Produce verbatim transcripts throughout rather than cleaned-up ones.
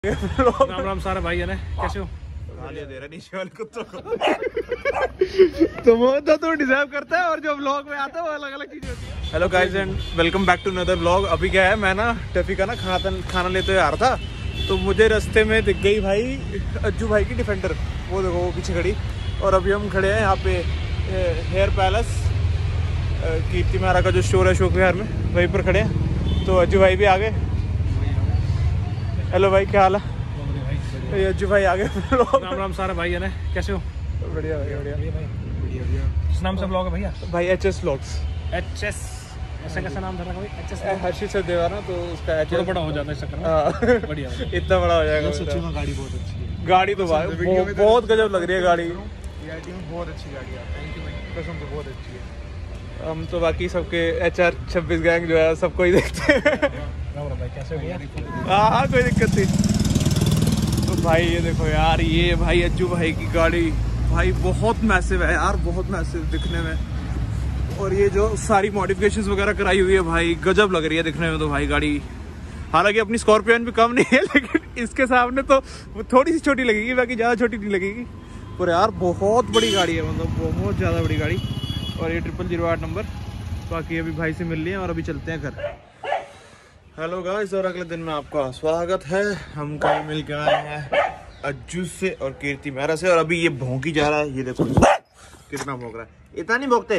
राम राम सारे भाई है कैसे हो? दे रहा नीचे वाले कुत्तों को तो वो तो तू डिजर्व करता है और जो व्लॉग में आता है वो अलग अलग चीजें होती है। Hello guys and welcome back to another vlog. अभी क्या है, मैं ना टफी का ना खाना खाना लेते हुए आ रहा था, तो मुझे रास्ते में दिख गई भाई अज्जू भाई की डिफेंडर। वो देखो वो पीछे खड़ी। और अभी हम खड़े हैं यहाँ पे हेयर पैलेस, कीर्ति मेहरा का जो स्टोर है अशोक विहार में, वहीं पर खड़े हैं। तो अज्जू भाई भी आ गए। हेलो भाई, क्या हाल है? ये अज्जू भाई आ गए। राम राम सारे भाई है कैसे हो? बढ़िया बढ़िया बढ़िया। किस नाम से ब्लॉग है भैया? भाई H S vlogs. H S ऐसा कैसा नाम था भाई? एच एस हर्षित से देवा ना, तो उसका थोड़ा बड़ा हो जाता है इस चक्कर में। बढ़िया इतना बड़ा हो जाएगा। सच्ची में गाड़ी बहुत अच्छी है। गाड़ी तो भाई बहुत, बहुत गजब लग रही है गाड़ी। बहुत अच्छी गाड़ी है। थैंक यू भाई, कसम से बहुत अच्छी है। हम तो बाकी सबके एच आर छब्बीस गैंग जो है सबको ही देखते हैं। भाई कैसे हो गया? हाँ हाँ कोई दिक्कत नहीं। तो भाई ये देखो यार, ये भाई अज्जू भाई की गाड़ी भाई बहुत मैसिव है यार, बहुत मैसिव दिखने में। और ये जो सारी मॉडिफिकेशंस वगैरह कराई हुई है भाई, गजब लग रही है दिखने में तो भाई गाड़ी। हालांकि अपनी स्कॉर्पियन भी कम नहीं है, लेकिन इसके सामने तो वो थोड़ी सी छोटी लगेगी, बाकी ज़्यादा छोटी नहीं लगेगी। पर यार बहुत बड़ी गाड़ी है, मतलब बहुत ज़्यादा बड़ी गाड़ी। और ये ट्रिपल जीरो आठ नंबर। बाकी अभी भाई से मिल लिए और अभी चलते हैं घर। हेलो गाइस, और अगले दिन में आपका स्वागत है। हम कल मिल के आए हैं अज्जू से और कीर्ति मेहरा से, और अभी ये भौंकी जा रहा है। ये देखो कितना भौंक रहा है। इतना नहीं भौंकते,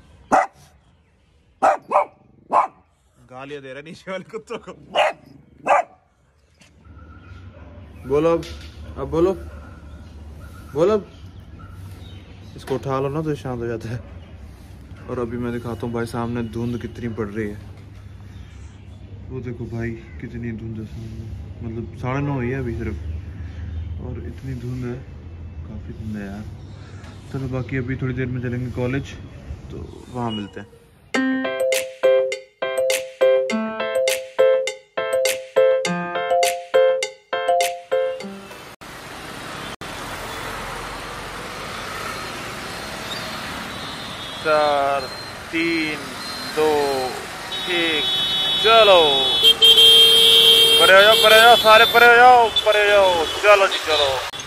गालियां दे रहा है नीचे वाले कुत्तों को। बोलो अब, अब बोलो बोलो। इसको उठा लो ना तो शांत हो जाता है। और अभी मैं दिखाता हूँ भाई, सामने धुंध कितनी पड़ रही है। वो देखो भाई कितनी धुंध है सामने, मतलब साढ़े नौ ही है अभी सिर्फ, और इतनी धुंध है, काफ़ी धुंध है यार। चलो बाकी अभी थोड़ी देर में चलेंगे कॉलेज, तो वहाँ मिलते हैं। चार तीन दो एक, चलो परे हो जाओ, परे हो जाओ, सारे परे हो जाओ, परे हो जाओ। चलो जी चलो।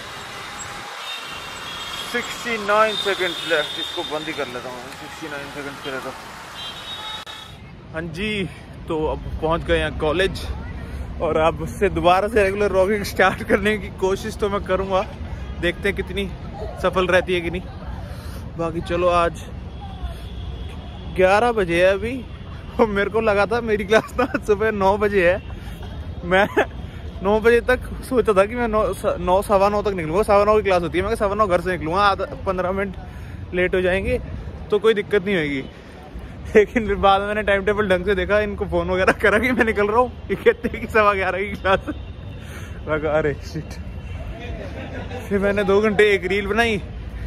उनहत्तर सेकंड्स लेफ्ट। इसको बंद ही कर लेता हूँ, उनहत्तर सेकंड्स के लिए तो। हाँ जी, तो अब पहुँच गए हैं कॉलेज, और अब उससे दोबारा से रेगुलर व्लॉगिंग स्टार्ट करने की कोशिश तो मैं करूँगा। देखते हैं कितनी सफल रहती है कि नहीं। बाकी चलो, आज ग्यारह बजे है अभी, और मेरे को लगा था मेरी क्लास ना सुबह नौ बजे है। मैं नौ बजे तक सोचा था कि मैं नौ नौ सवा नौ तक निकलूंगा। सवा नौ की क्लास होती है, मैं सवा नौ घर से निकलूंगा, आधा पंद्रह मिनट लेट हो जाएंगे तो कोई दिक्कत नहीं होगी। लेकिन फिर बाद में मैंने टाइम टेबल ढंग से देखा, इनको फ़ोन वगैरह करा कि मैं निकल रहा हूँ। ये कहते हैं कि सवा ग्यारह की क्लास। लगा अरे शिट। फिर मैंने दो घंटे एक रील बनाई।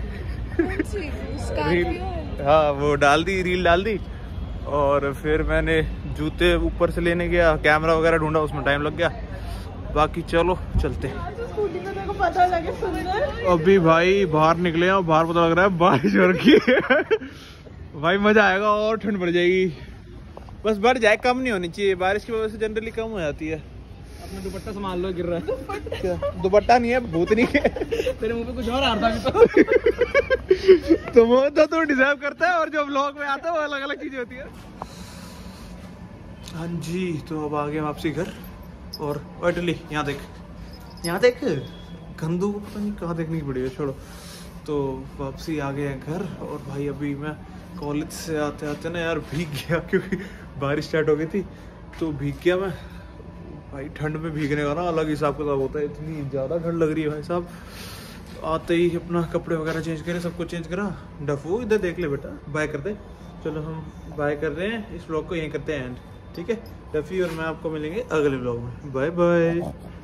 रील हाँ वो डाल दी, रील डाल दी। और फिर मैंने जूते ऊपर से लेने गया, कैमरा वगैरह ढूंढा, उसमें टाइम लग गया। बाकी चलो चलते। अभी भाई बाहर निकले हैं और बाहर पता लग रहा है बारिश हो रखी है। भाई मजा आएगा और ठंड बढ़ जाएगी। बस बढ़ जाए, कम नहीं होनी चाहिए। बारिश की वजह से जनरली कम हो जाती है। अपना दुपट्टा संभाल लो, गिर रहा है। क्या दुपट्टा नहीं है, भूतनी है। तेरे मुंह पे कुछ और आ रहा था। तो वो तो तू डिजर्व करता है और जो व्लॉग में आता है वो अलग अलग चीजें होती है। हाँ जी, तो अब आ गए वापसी घर। और इटली यहाँ देख, यहाँ देख गंदू को पता नहीं कहाँ देखनी पड़ेगी, छोड़ो। तो वापसी आ गए हैं घर। और भाई अभी मैं कॉलेज से आते आते ना यार भीग गया, क्योंकि बारिश स्टार्ट हो गई थी तो भीग गया मैं। भाई ठंड में भीगने का ना अलग हिसाब किताब होता है। इतनी ज़्यादा ठंड लग रही है भाई साहब। आते ही अपना कपड़े वगैरह चेंज करे, सब कुछ चेंज करा। डफू इधर देख ले बेटा, बाय कर दे। चलो हम बाय कर रहे हैं, इस ब्लॉग को यहीं करते हैं एंड। ठीक है, डफी और मैं आपको मिलेंगे अगले ब्लॉग में। Bye bye.